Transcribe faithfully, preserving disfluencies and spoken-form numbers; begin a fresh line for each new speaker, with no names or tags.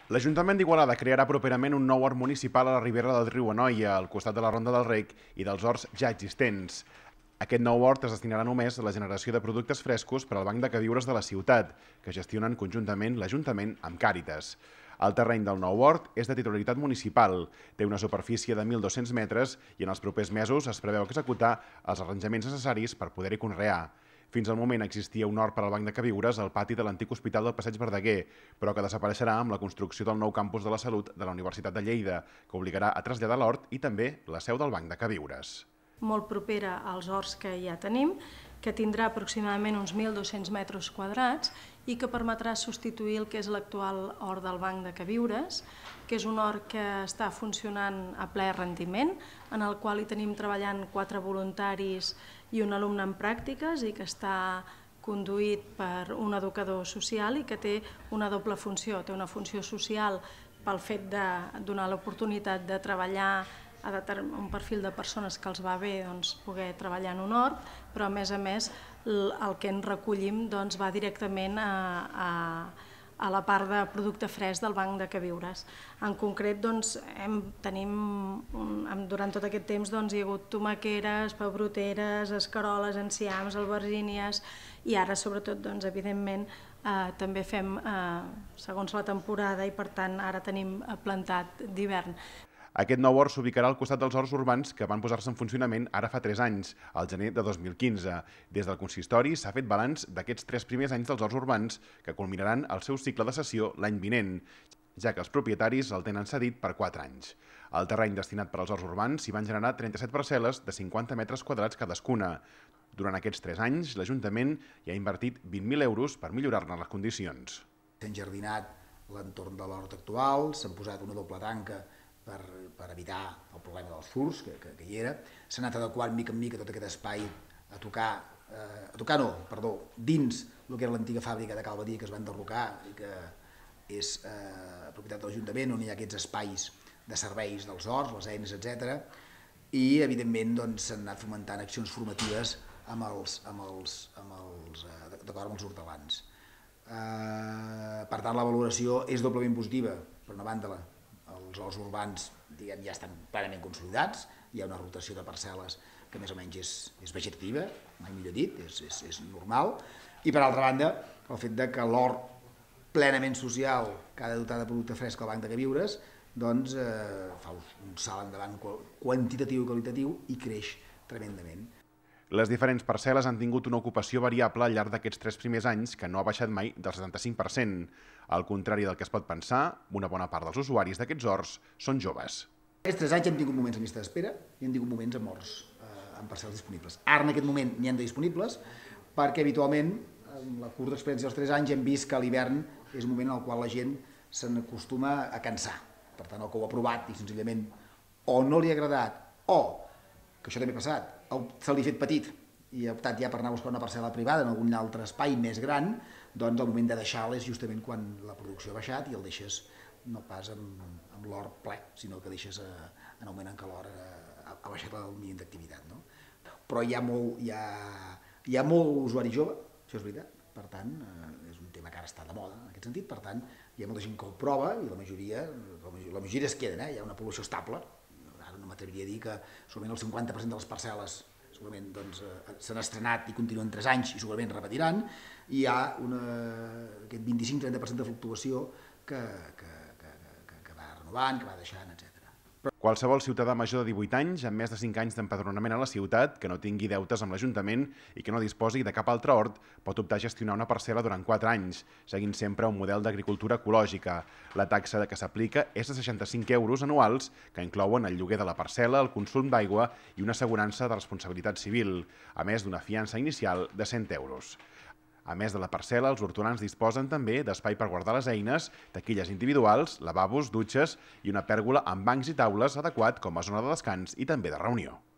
L'Ajuntament d'Igualada crearà properament un nou hort municipal a la ribera del riu Anoia, al costat de la Ronda del Rec i dels horts ja existents. Aquest nou hort es destinarà només a la generació de productes frescos per al Banc de Queviures de la ciutat, que gestionen conjuntament l'Ajuntament amb Càritas. El terreny del nou hort és de titularitat municipal, té una superfície de mil dos-cents metres i en els propers mesos es preveu executar els arranjaments necessaris per poder-hi conrear. Fins al moment existia un hort per al Banc de Queviures al pati de l'antic Hospital del Passeig Verdaguer, però que desapareixerà amb la construcció del nou campus de la Salut de la Universitat de Lleida, que obligarà a traslladar l'hort i també la seu del Banc de Queviures.
Molt propera als horts que ja tenim, que tindrà aproximadament uns mil dos-cents metres quadrats i que permetrà substituir el que és l'actual hort del Banc de Queviures, que és un hort que està funcionant a ple rendiment, en el qual hi tenim treballant quatre voluntaris i un alumne en pràctiques i que està conduït per un educador social i que té una doble funció. Té una funció social pel fet de donar l'oportunitat de treballar a un perfil de persones que els va bé doncs, poder treballar en un hort, però a més a més el que en recollim doncs, va directament a, a, a la part de producte fresc del Banc de Queviures. En concret, doncs, hem, tenim, durant tot aquest temps doncs, hi ha hagut tomaqueres, pebroteres, escaroles, enciams, albergínies i ara, sobretot, doncs, evidentment, eh, també fem eh, segons la temporada i, per tant, ara tenim plantat d'hivern.
Aquest nou hort s'ubicarà al costat dels horts urbans que van posar-se en funcionament ara fa tres anys, al gener de dos mil quinze. Des del consistori s'ha fet balanç d'aquests tres primers anys dels horts urbans que culminaran el seu cicle de cessió l'any vinent, ja que els propietaris el tenen cedit per quatre anys. Al terreny destinat per als horts urbans s'hi van generar trenta-set parcel·les de cinquanta metres quadrats cadascuna. Durant aquests tres anys, l'Ajuntament hi ha invertit vint mil euros per millorar-ne les condicions.
S'ha enjardinat l'entorn de l'hort actual, s'han posat una doble tanca per, per evitar el problema dels furts, que, que, que hi era. S'ha anat adequant mica en mica tot aquest espai a tocar, eh, a tocar no, perdó, dins el que era l'antiga fàbrica de Calvadí que es va enderrocar i que és eh, propietat de l'Ajuntament, on hi ha aquests espais de serveis dels horts, les eines, etcètera. I, evidentment, doncs, s'han anat fomentant accions formatives amb els, amb els, amb els, eh, d'acord amb els hortelans. Eh, per tant, la valoració és doblement positiva. Per una banda, els horts urbans diguem, ja estan plenament consolidats, hi ha una rotació de parcel·les que més o menys és, és vegetativa, mai millor dit, és, és, és normal, i per altra banda, el fet de que l'hort plenament social que ha de dotar de producte fresc al Banc de Queviures doncs, eh, fa un salt endavant quantitatiu i qualitatiu i creix tremendament.
Les diferents parcel·les han tingut una ocupació variable al llarg d'aquests tres primers anys que no ha baixat mai del setanta-cinc per cent. Al contrari del que es pot pensar, una bona part dels usuaris d'aquests horts són joves.
Aquests tres anys hem tingut moments en llista d'espera i hem tingut moments amb horts, eh, amb parcel·les disponibles. Ara, en aquest moment, n'hi han de disponibles perquè habitualment, en la curta experiència dels tres anys, hem vist que l'hivern és un moment en el qual la gent se n'acostuma a cansar. Per tant, el que ho ha provat i senzillament o no li ha agradat o, que això també ha passat, se l'ha fet petit i ha optat ja per anar a buscar una parcel·la privada en algun altre espai més gran, doncs el moment de deixar-la és justament quan la producció ha baixat i el deixes no pas amb, amb l'hort ple, sinó que deixes a, en el moment en què l'hort ha, ha baixat el mínim d'activitat. No? Però hi ha, molt, hi, ha, hi ha molt usuari jove, això és veritat, per tant, eh, és un tema que ara està de moda en aquest sentit, per tant, hi ha molta gent que ho prova i la majoria, la majoria, la majoria es queden, eh? Hi ha una població estable. Ara no m'atreviria a dir que segurament el cinquanta per cent de les parcel·les segurament doncs, eh, s'han estrenat i continuen tres anys i segurament repetiran, i hi ha una, aquest vint-i-cinc a trenta per cent de fluctuació que, que, que, que, que va renovant, que va deixant, etcètera.
Qualsevol ciutadà major de divuit anys, amb més de cinc anys d'empadronament a la ciutat, que no tingui deutes amb l'Ajuntament i que no disposi de cap altre hort, pot optar a gestionar una parcel·la durant quatre anys, seguint sempre un model d'agricultura ecològica. La taxa que s'aplica és de seixanta-cinc euros anuals, que inclouen el lloguer de la parcel·la, el consum d'aigua i una assegurança de responsabilitat civil, a més d'una fiança inicial de cent euros. A més de la parcel·la, els hortolans disposen també d'espai per guardar les eines, taquilles individuals, lavabos, dutxes i una pèrgola amb bancs i taules adequat com a zona de descans i també de reunió.